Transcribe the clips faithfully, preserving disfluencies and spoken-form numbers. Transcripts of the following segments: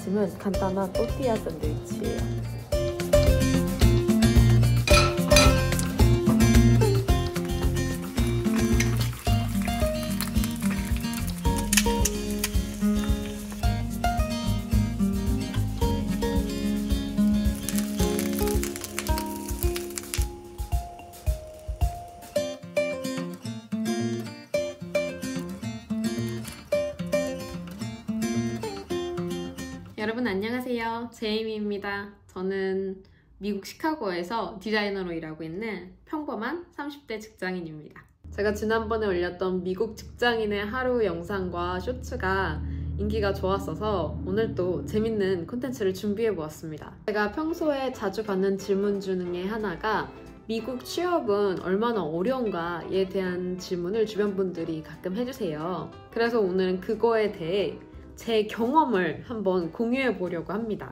아침은 간단한 또띠아 샌드위치예요. 여러분 안녕하세요. 제이미입니다. 저는 미국 시카고에서 디자이너로 일하고 있는 평범한 삼십 대 직장인입니다. 제가 지난번에 올렸던 미국 직장인의 하루 영상과 쇼츠가 인기가 좋았어서 오늘 또 재밌는 콘텐츠를 준비해 보았습니다. 제가 평소에 자주 받는 질문 중에 하나가 미국 취업은 얼마나 어려운가에 대한 질문을 주변 분들이 가끔 해주세요. 그래서 오늘은 그거에 대해 제 경험을 한번 공유해 보려고 합니다.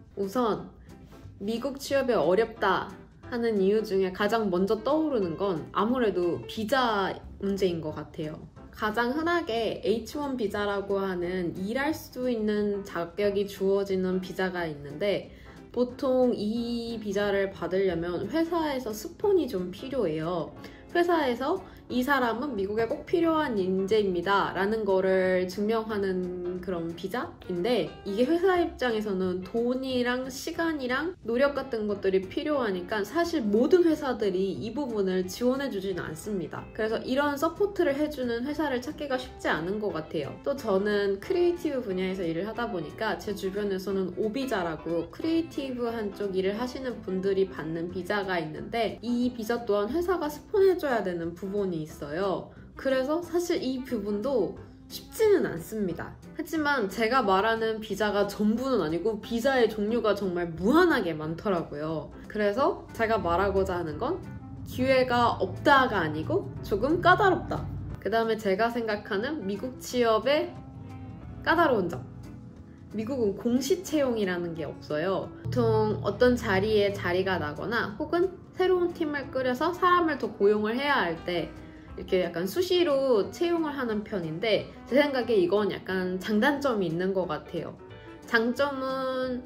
우선 미국 취업이 어렵다 하는 이유 중에 가장 먼저 떠오르는 건 아무래도 비자 문제인 것 같아요. 가장 흔하게 에이치 원 비자라고 하는 일할 수 있는 자격이 주어지는 비자가 있는데 보통 이 비자를 받으려면 회사에서 스폰이 좀 필요해요. 회사에서 이 사람은 미국에 꼭 필요한 인재입니다 라는 거를 증명하는 그런 비자인데 이게 회사 입장에서는 돈이랑 시간이랑 노력 같은 것들이 필요하니까 사실 모든 회사들이 이 부분을 지원해 주지는 않습니다. 그래서 이런 서포트를 해주는 회사를 찾기가 쉽지 않은 것 같아요. 또 저는 크리에이티브 분야에서 일을 하다 보니까 제 주변에서는 오비자라고 크리에이티브한 쪽 일을 하시는 분들이 받는 비자가 있는데 이 비자 또한 회사가 스폰해줘야 되는 부분이 있어요. 그래서 사실 이 부분도 쉽지는 않습니다. 하지만 제가 말하는 비자가 전부는 아니고 비자의 종류가 정말 무한하게 많더라고요. 그래서 제가 말하고자 하는 건 기회가 없다가 아니고 조금 까다롭다. 그 다음에 제가 생각하는 미국 취업의 까다로운 점. 미국은 공시 채용이라는 게 없어요. 보통 어떤 자리에 자리가 나거나 혹은 새로운 팀을 꾸려서 사람을 더 고용을 해야 할 때 이렇게 약간 수시로 채용을 하는 편인데 제 생각에 이건 약간 장단점이 있는 것 같아요. 장점은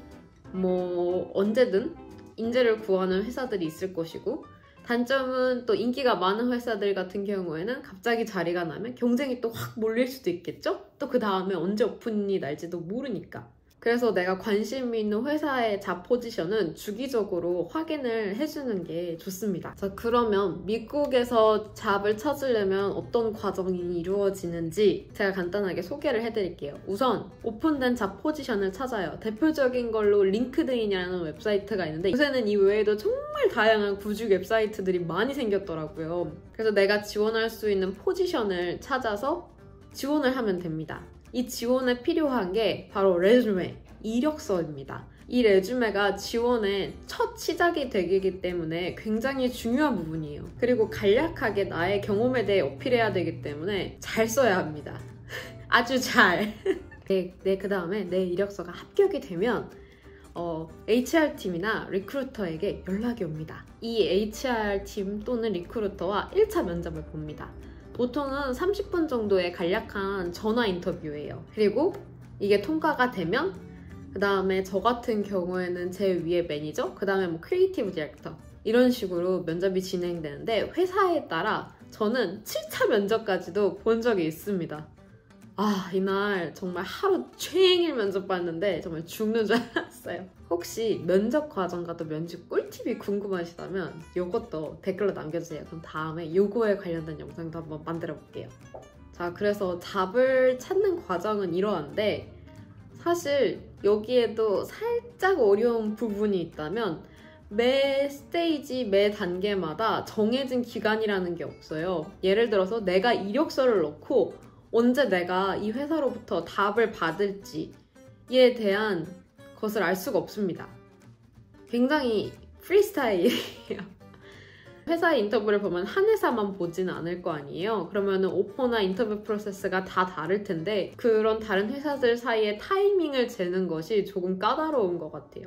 뭐 언제든 인재를 구하는 회사들이 있을 것이고 단점은 또 인기가 많은 회사들 같은 경우에는 갑자기 자리가 나면 경쟁이 또 확 몰릴 수도 있겠죠? 또 그 다음에 언제 오픈이 날지도 모르니까. 그래서 내가 관심 있는 회사의 잡 포지션은 주기적으로 확인을 해주는 게 좋습니다. 자, 그러면 미국에서 잡을 찾으려면 어떤 과정이 이루어지는지 제가 간단하게 소개를 해드릴게요. 우선 오픈된 잡 포지션을 찾아요. 대표적인 걸로 링크드인이라는 웹사이트가 있는데 요새는 이 외에도 정말 다양한 구직 웹사이트들이 많이 생겼더라고요. 그래서 내가 지원할 수 있는 포지션을 찾아서 지원을 하면 됩니다. 이 지원에 필요한 게 바로 레주메, 이력서입니다. 이 레주메가 지원의 첫 시작이 되기 때문에 굉장히 중요한 부분이에요. 그리고 간략하게 나의 경험에 대해 어필해야 되기 때문에 잘 써야 합니다. 아주 잘! 네, 네, 그 다음에 내 이력서가 합격이 되면 어, 에이치알팀이나 리크루터에게 연락이 옵니다. 이 에이치알팀 또는 리크루터와 일 차 면접을 봅니다. 보통은 삼십 분 정도의 간략한 전화 인터뷰예요. 그리고 이게 통과가 되면 그 다음에 저 같은 경우에는 제 위에 매니저, 그 다음에 뭐 크리에이티브 디렉터 이런 식으로 면접이 진행되는데 회사에 따라 저는 칠 차 면접까지도 본 적이 있습니다. 아, 이날 정말 하루 종일 면접 봤는데 정말 죽는 줄 알았어요. 혹시 면접 과정과 또 면접 꿀팁이 궁금하시다면 이것도 댓글로 남겨주세요. 그럼 다음에 요거에 관련된 영상도 한번 만들어 볼게요. 자, 그래서 잡을 찾는 과정은 이러한데 사실 여기에도 살짝 어려운 부분이 있다면 매 스테이지, 매 단계마다 정해진 기간이라는 게 없어요. 예를 들어서 내가 이력서를 넣고 언제 내가 이 회사로부터 답을 받을지에 대한 것을 알 수가 없습니다. 굉장히 프리스타일이에요. 회사의 인터뷰를 보면 한 회사만 보지는 않을 거 아니에요. 그러면 오퍼나 인터뷰 프로세스가 다 다를 텐데 그런 다른 회사들 사이에 타이밍을 재는 것이 조금 까다로운 것 같아요.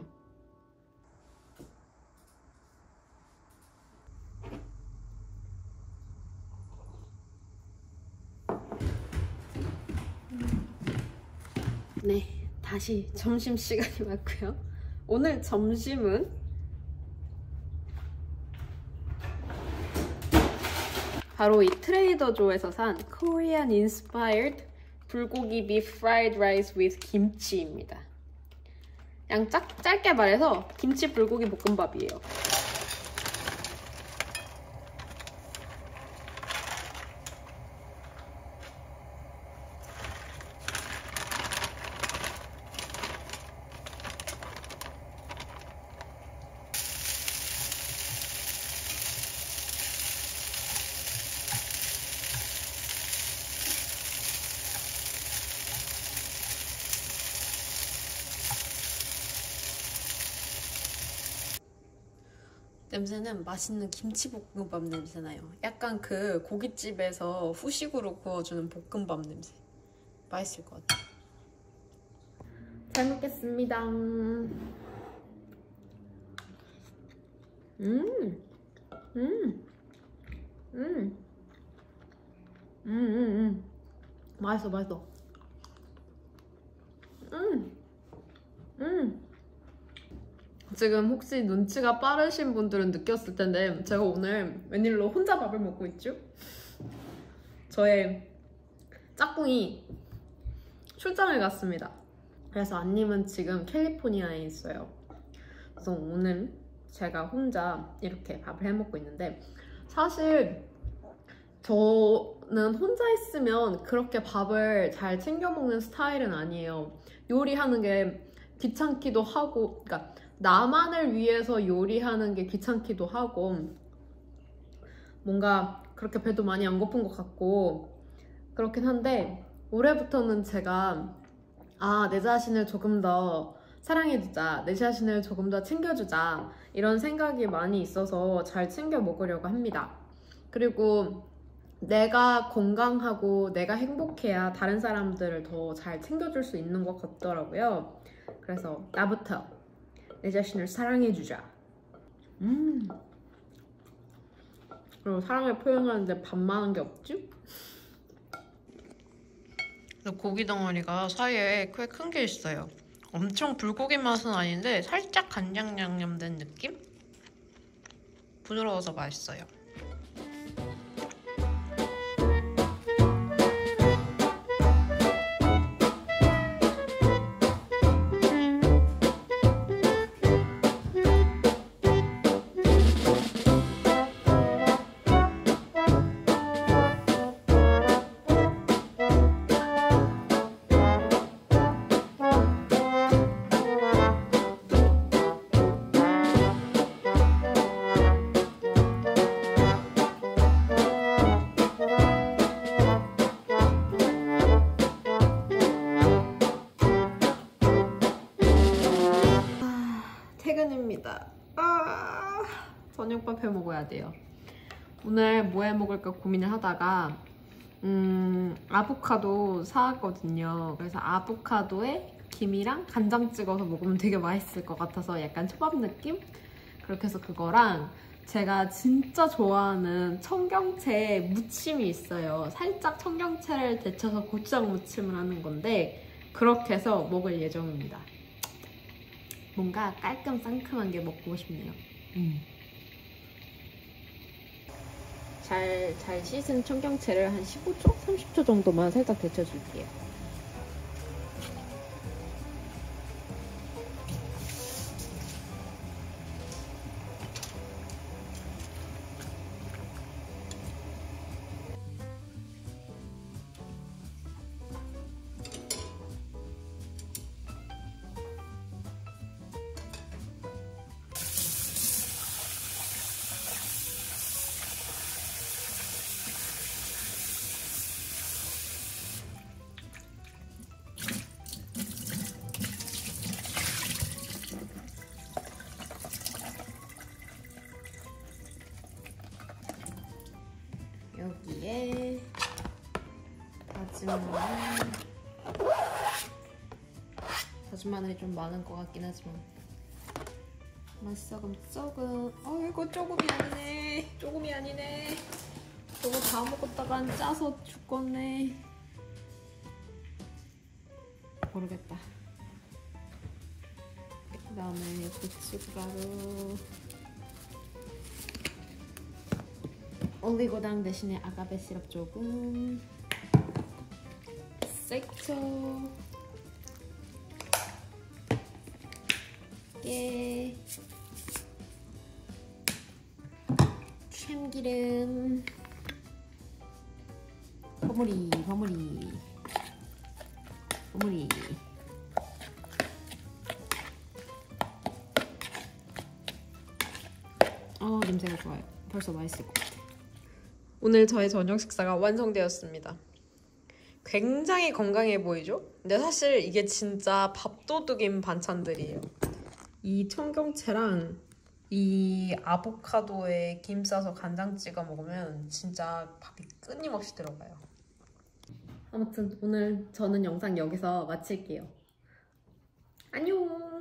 네, 다시 점심시간이 왔고요. 오늘 점심은 바로 이 트레이더조에서 산 Korean Inspired 불고기 beef fried rice with 김치입니다. 그냥 짝, 짧게 말해서 김치 불고기 볶음밥이에요. 냄새는 맛있는 김치볶음밥 냄새 나요. 약간 그 고깃집에서 후식으로 구워주는 볶음밥 냄새. 맛있을 것 같아요. 잘 먹겠습니다. 음, 음, 음, 음, 음, 음. 맛있어, 맛있어. 음, 음. 지금 혹시 눈치가 빠르신 분들은 느꼈을 텐데 제가 오늘 웬일로 혼자 밥을 먹고 있죠? 저의 짝꿍이 출장을 갔습니다. 그래서 안님은 지금 캘리포니아에 있어요. 그래서 오늘 제가 혼자 이렇게 밥을 해 먹고 있는데 사실 저는 혼자 있으면 그렇게 밥을 잘 챙겨 먹는 스타일은 아니에요. 요리하는 게 귀찮기도 하고, 그러니까 나만을 위해서 요리하는 게 귀찮기도 하고 뭔가 그렇게 배도 많이 안 고픈 것 같고 그렇긴 한데 올해부터는 제가 아, 내 자신을 조금 더 사랑해주자, 내 자신을 조금 더 챙겨주자 이런 생각이 많이 있어서 잘 챙겨 먹으려고 합니다. 그리고 내가 건강하고 내가 행복해야 다른 사람들을 더 잘 챙겨줄 수 있는 것 같더라고요. 그래서 나부터 내 자신을 사랑해주자. 음. 그리고 사랑을 표현하는데 반만한 게 없지? 고기 덩어리가 사이에 꽤 큰 게 있어요. 엄청 불고기 맛은 아닌데 살짝 간장 양념된 느낌? 부드러워서 맛있어요. 퇴근입니다. 아, 저녁밥 해 먹어야 돼요. 오늘 뭐 해 먹을까 고민을 하다가 음, 아보카도 사왔거든요. 그래서 아보카도에 김이랑 간장 찍어서 먹으면 되게 맛있을 것 같아서 약간 초밥 느낌? 그렇게 해서 그거랑 제가 진짜 좋아하는 청경채 무침이 있어요. 살짝 청경채를 데쳐서 고추장 무침을 하는 건데 그렇게 해서 먹을 예정입니다. 뭔가 깔끔 상큼한 게 먹고 싶네요. 음. 잘, 잘 씻은 청경채를 한 십오 초? 삼십 초 정도만 살짝 데쳐줄게요. 여기에 다진 마늘, 다진 마늘이 좀 많은 것 같긴 하지만 맛소금 조금. 어, 이거 조금이 아니네. 조금이 아니네. 저거 다 먹었다간 짜서 죽겠네. 모르겠다. 그다음에 고춧가루, 올리고당 대신에 아가베 시럽 조금, 색초, 깨, 참기름, 버무리, 버무리, 버무리. 어, 냄새가 좋아요. 벌써 맛있을 것 같아. 오늘 저의 저녁 식사가 완성되었습니다. 굉장히 건강해 보이죠? 근데 사실 이게 진짜 밥도둑인 반찬들이에요. 이 청경채랑 이 아보카도에 김 싸서 간장 찍어 먹으면 진짜 밥이 끊임없이 들어가요. 아무튼 오늘 저는 영상 여기서 마칠게요. 안녕!